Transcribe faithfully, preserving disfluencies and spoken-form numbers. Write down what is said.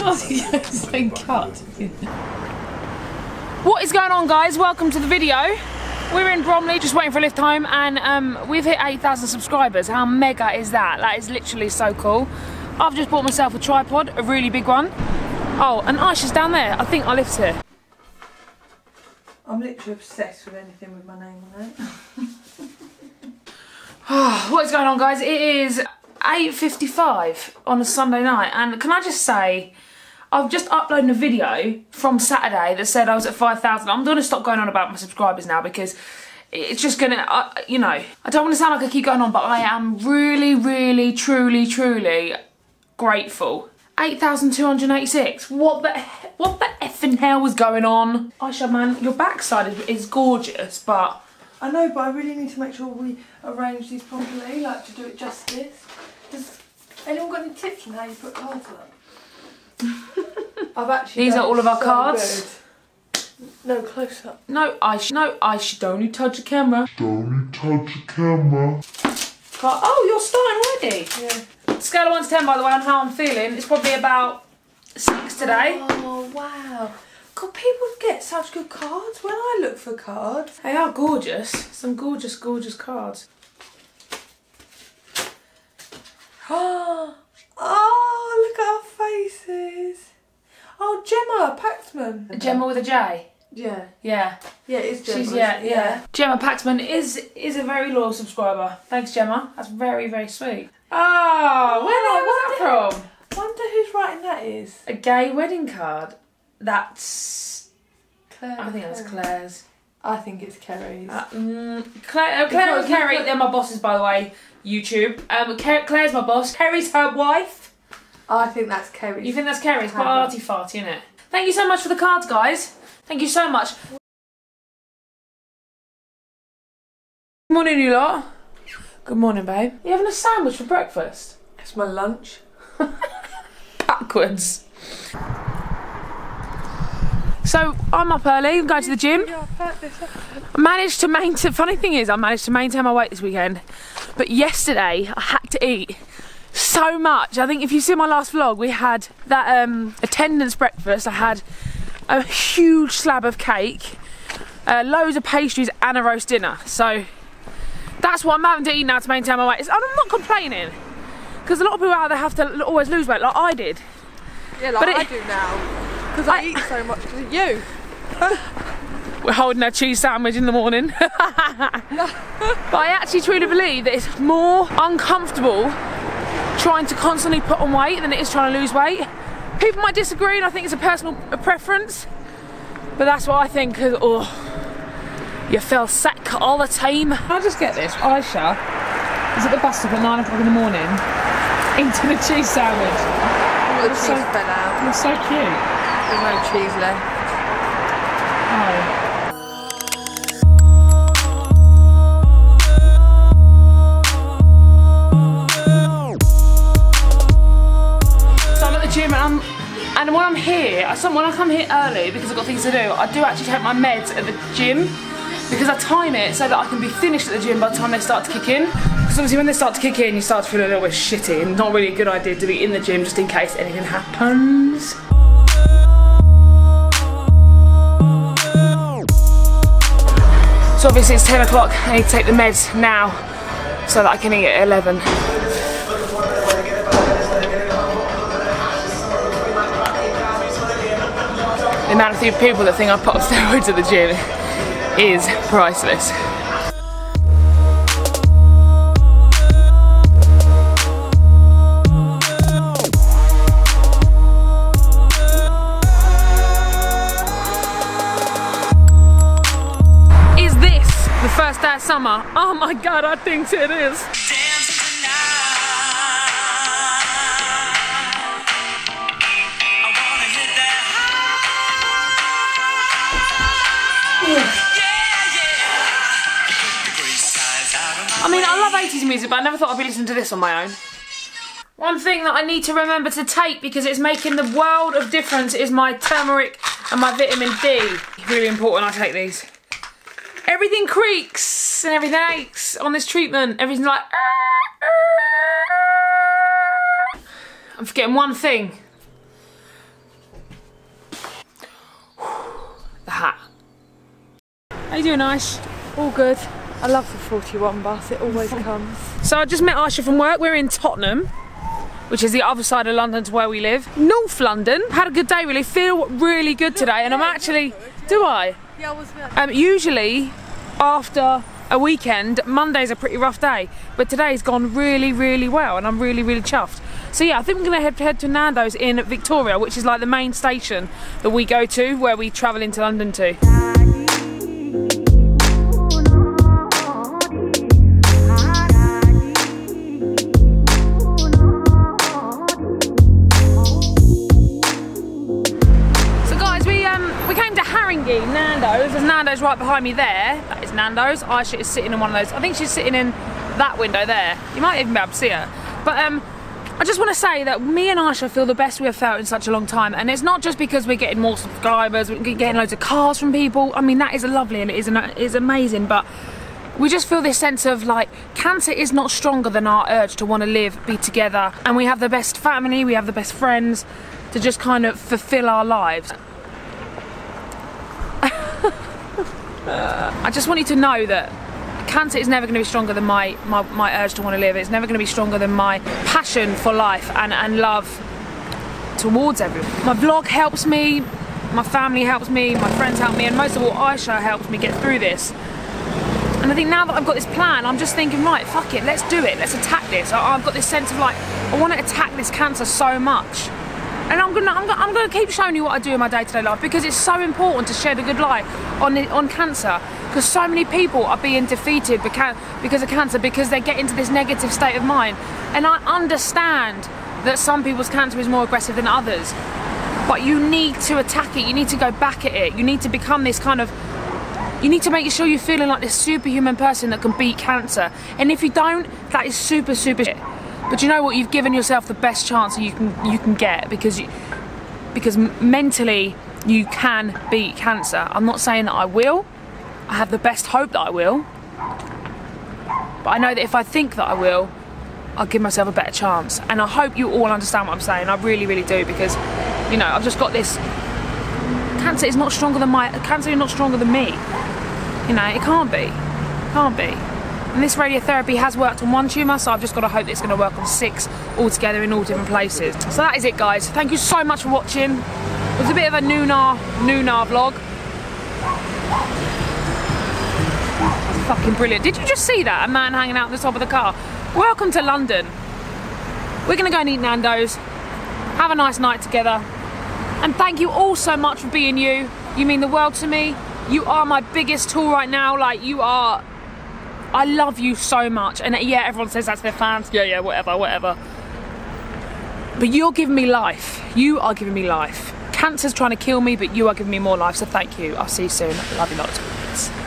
It's been cut. What is going on, guys? Welcome to the video. We're in Bromley, just waiting for a lift home, and um, we've hit eight thousand subscribers. How mega is that? That is literally so cool. I've just bought myself a tripod, a really big one. Oh, and Aisha's down there. I think our lift's here. I'm literally obsessed with anything with my name on it. What is going on, guys? It is eight fifty-five on a Sunday night, and can I just say, I've just uploaded a video from Saturday that said I was at five thousand. I'm going to stop going on about my subscribers now because it's just going to, uh, you know, I don't want to sound like I keep going on, but I am really, really, truly, truly grateful. eight thousand two hundred eighty-six. What the, what the effing hell was going on? Aisha, man, your backside is, is gorgeous, but... I know, but I really need to make sure we arrange these properly, like to do it justice. Does anyone got any tips on how you put cards on? I've actually These are all of our so cards. Good. No, close up. No, Aisha, no, Aisha, don't you touch the camera. Don't touch the camera. Car oh, you're starting already? Yeah. Scale of one to ten, by the way, on how I'm feeling. It's probably about six today. Oh, wow. God, people get such good cards when I look for cards. They are gorgeous. Some gorgeous, gorgeous cards. Oh, look at our faces. Oh, Gemma Paxman. Gemma with a J. Yeah. Yeah. Yeah, it is Gemma. She's, yeah, yeah, yeah. Gemma Paxman is is a very loyal subscriber. Thanks, Gemma. That's very, very sweet. Oh, where the hell was that from? Wonder whose writing that is. A gay wedding card. That's... Claire. I think that's Claire's. I think it's Kerry's. Uh, mm, Claire, uh, Claire and Kerry, they're my bosses, by the way. YouTube. Um, Claire's my boss. Kerry's her wife. I think that's Kerry's. You think that's Kerry's? Quite arty farty, isn't it? Thank you so much for the cards, guys. Thank you so much. Good morning, you lot. Good morning, babe. You having a sandwich for breakfast? It's my lunch. Backwards. So I'm up early, going to the gym. I managed to maintain, funny thing is I managed to maintain my weight this weekend, but yesterday I had to eat so much. I think if you see my last vlog, we had that um, attendance breakfast. I had a huge slab of cake, uh, loads of pastries and a roast dinner. So that's what I'm having to eat now to maintain my weight. It's, I'm not complaining, because a lot of people out there have to always lose weight like I did. Yeah, like but it, I do now. Because I, I eat so much because of you. We're holding our cheese sandwich in the morning. But I actually truly believe that it's more uncomfortable trying to constantly put on weight than it is trying to lose weight. People might disagree, and I think it's a personal preference, but that's what I think. Cause, oh, you feel sick all the time. I'll just get this. Aisha is at the bus stop at nine o'clock in the morning eating a cheese sandwich. All the cheese so, fell out. It's so cute. There's no cheese left. Oh. So I'm at the gym, and, I'm, and when I'm here, I, when I come here early because I've got things to do, I do actually take my meds at the gym because I time it so that I can be finished at the gym by the time they start to kick in. Because obviously when they start to kick in, you start to feel a little bit shitty, and not really a good idea to be in the gym just in case anything happens. So obviously it's ten o'clock, I need to take the meds now so that I can eat at eleven. The amount of people that think I put steroids at the gym is priceless. First day of summer. Oh my god, I think it is. I mean, I love eighties music, but I never thought I'd be listening to this on my own. One thing that I need to remember to take, because it's making the world of difference, is my turmeric and my vitamin D. Really important I take these. Everything creaks and everything aches on this treatment. Everything's like... I'm forgetting one thing. How you doing, Aish? All good. I love the forty-one bus, it always comes. So I just met Aisha from work. We're in Tottenham, which is the other side of London to where we live. North London. Had a good day, really. Feel really good today, and I'm actually... Do I? Yeah, I was um, Usually, after a weekend, Monday's a pretty rough day, but today's gone really, really well, and I'm really, really chuffed. So yeah, I think we're gonna head, head to Nando's in Victoria, which is like the main station that we go to, where we travel into London to. Nando's, there's Nando's right behind me there. That is Nando's. Aisha is sitting in one of those. I think she's sitting in that window there. You might even be able to see her. But um, I just want to say that me and Aisha feel the best we have felt in such a long time. And it's not just because we're getting more subscribers, we're getting loads of cars from people. I mean, that is lovely and it is, an, it is amazing. But we just feel this sense of like, cancer is not stronger than our urge to want to live, be together. And we have the best family, we have the best friends to just kind of fulfill our lives. I just want you to know that cancer is never going to be stronger than my, my, my urge to want to live. It's never going to be stronger than my passion for life and, and love towards everyone. My vlog helps me, my family helps me, my friends help me, and most of all, Aisha helps me get through this. And I think now that I've got this plan, I'm just thinking, right, fuck it, let's do it, let's attack this. I, I've got this sense of like, I want to attack this cancer so much. And I'm gonna, I'm gonna, I'm gonna keep showing you what I do in my day-to-day life, because it's so important to share the good light on the, on cancer. Because so many people are being defeated because of cancer, because they get into this negative state of mind. And I understand that some people's cancer is more aggressive than others, but you need to attack it. You need to go back at it. You need to become this kind of. You need to make sure you're feeling like this superhuman person that can beat cancer. And if you don't, that is super, super shit. But you know what? You've given yourself the best chance you can you can get, because you, because mentally you can beat cancer. I'm not saying that I will. I have the best hope that I will. But I know that if I think that I will, I'll give myself a better chance. And I hope you all understand what I'm saying. I really, really do, because you know I've just got this. Cancer is not stronger than my cancer is not stronger than me. You know it can't be, it can't be. And this radiotherapy has worked on one tumour, so I've just got to hope that it's going to work on six altogether in all different places. So that is it, guys. Thank you so much for watching. It was a bit of a Noonar, Noonar vlog. That's fucking brilliant. Did you just see that? A man hanging out at the top of the car. Welcome to London. We're going to go and eat Nando's. Have a nice night together. And thank you all so much for being you. You mean the world to me. You are my biggest tool right now. Like, you are... I love you so much, and yeah, everyone says that to their fans, yeah, yeah, whatever, whatever. But you're giving me life. You are giving me life. Cancer's trying to kill me, but you are giving me more life, so thank you. I'll see you soon. Love you lots.